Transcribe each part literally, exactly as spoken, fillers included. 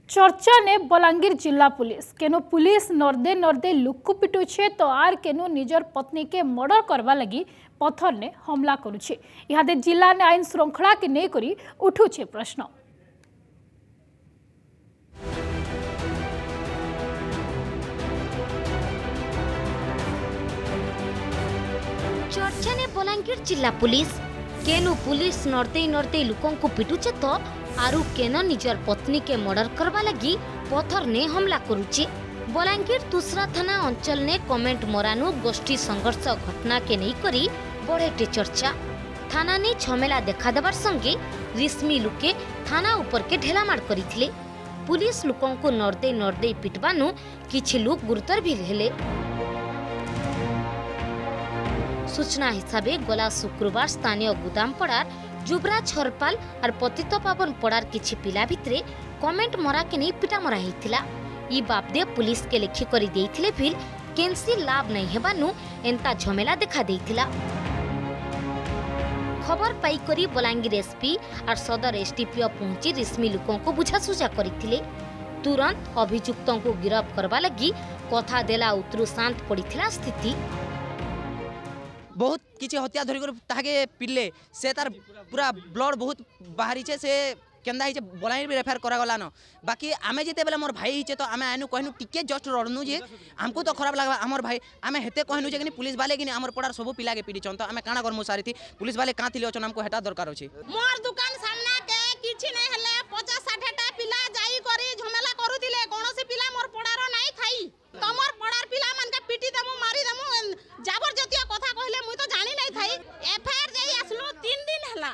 चर्चा ने बलांगीर जिला पुलिस केनो पुलिस नर्दे नर्दे लुक पिटुछे तो आर केनो निजर पत्नी के मर्डर करवा लगी पत्थर ने हमला करुछे। इहादे जिला ने आईन श्रृंखला के नहीं करी उठुछे प्रश्न। चर्चा ने बलांगीर जिला पुलिस केनु पुलिस नर्दे नर्दे लुकों को पिटुचे तो आरु केनो निजर पत्नी के मर्डर करवा लगी पत्थर ने हमला करुचे। बलांगीर तुसरा थाना अंचल ने कमेंट मोरानु गोष्ठी संघर्ष घटना के नहीं करी बढ़ेटे चर्चा। थाना ने झमेला देखा देवार संगे रिश्मी लुके थाना ऊपर के ढेलामाड़ करिथिले। पुलिस लुकों को नर्दे नर्दे पिटबानु किछि लोक गुरुतर भी हेले। सूचना हिसाबे गला शुक्रवार स्थानीय गुदामपड़ार जुबराज हरपाल और पतित पावन पड़ार किछि पिला भितरे कमेंट मरा के नहीं पिटा मरा हेतिला। ई बाबदे पुलिस के लिखि करी देइथिले फिर केनसी लाभ नहीं हेबानु एंता झमेला देखा देइथिला। खबर पाई करी बलांगीर एसपी और सदर एसडीपीओ पहुंची रिश्मी लोकों को बुझासुझा करिथिले। तुरंत अभियुक्तों को गिरफ्त करवा लगी कथा देला उतरु शांत पड़ीथिला स्थिति। बहुत किसी हत्या धरी ताके पिले से तार पूरा ब्लड बहुत बाहरी छे से केंदा हिचे बलांगीर भी रेफर करा गला न। बाकी आमे जेते बेले मोर भाई हिचे तो आमे आनु कहनु टिके जस्ट रडनु जे हमको तो खराब लागला हमर भाई आमे हेते कहनु जे कि पुलिस वाले कि हमर पड़ार सब पिला के पीडी छन तो आमे काना करमु सारी थी पुलिस वाले का थिले अछन हमको हेटा दरकार अछि। मोर दुकान सामना के किछि नै हले पचास साठ टा पिला जाई करी झमेला करू दिले कोनोसी पिला मोर पड़ार नै खाई तमर पड़ार पिला मन के पीटी दमु मारी दमु जाबर जतिया कथा कहले मुई तो जानि नै थाई। एफआईआर जाई आसलो तीन दिन हला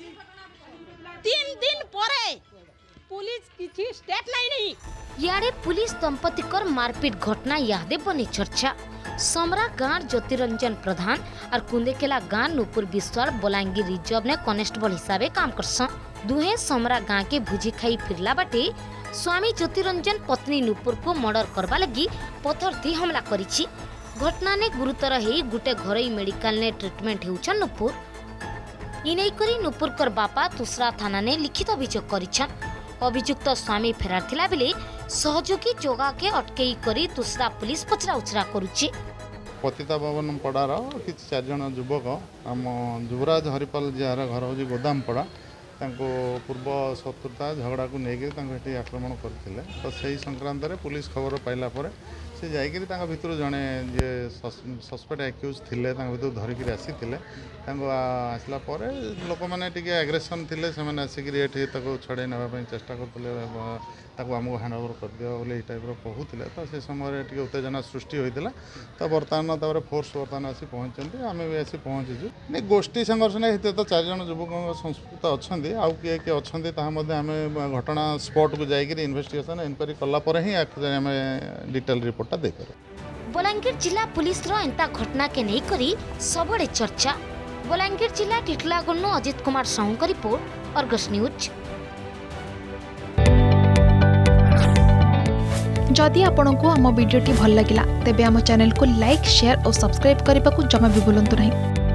तीन दिन परे पुलिस किछि स्टेप नै नहीं। यारे पुलिस दंपतिकर मारपीट घटना यादे बनी चर्चा। समरा गांव ज्योतिरंजन प्रधान और कुंदेकेला गांव नुपुर विश्वाल बलांगीर रिजर्व ने कनेस्टेबल हिसाबे काम करसन। दुहे समरा गांव के भुजी खाई फिरला बाटे स्वामी ज्योतिरंजन पत्नी नुपुर को मर्डर करवा लगी पत्थर थी हमला करिछि। घटना ने गुरुतर हेई गुटे घरोई मेडिकल ने ट्रीटमेंट हेउछन नुपुर। इनै करी नुपुर कर बापा तुसरा थाना ने लिखित अभियोग करिछन। अभियुक्त स्वामी फेरार थिला बेले सहयोगी जोगा के अटकेई करी तुसरा पुलिस पचरा उचरा करुछि। पतिता भवन पड़ार कि चार जन युवक आम जुबराज हरिपाल जार घर हूँ गोदाम पड़ा पूर्व शत्रुता झगड़ा को लेकिन आक्रमण करते तो सही संक्रांत में पुलिस खबर पाइला पर से जाकर भितर जड़े जे सस्पेक्ट एक्यूज थे भर धरिकी आसी आसला लोक मैंने एग्रेसन थे से आसिक ये छड़े नापी चेष्टा करते आमको हैंड ओवर कर दिया बोले टाइप कहते तो से समय टी उत्तेजना सृष्टि होता तो बर्तमान फोर्स बर्तमान आसी पहुँचते आम भी आसी पहुँचीचु नहीं गोष्ठी संघर्ष नहीं तो चार जन युवक संस्कृत अच्छा आउ किए किए अच्छा आम घटना स्पॉट को जाकर इन्वेस्टिगेशन इनक्वारी कलापर ही आम डिटेल रिपोर्टा देकर। बलांगीर जिला पुलिस रो एंता घटना के नहीं करी सबड़े चर्चा। बलांगीर जिला टिटलागढ़ अजित कुमार साहू का रिपोर्ट अर्गस न्यूज। जदि आपंक आम भिडी भल लगा तेब आम चैनल को लाइक शेयर और सब्सक्राइब करने को जमा भी भूलु नहीं।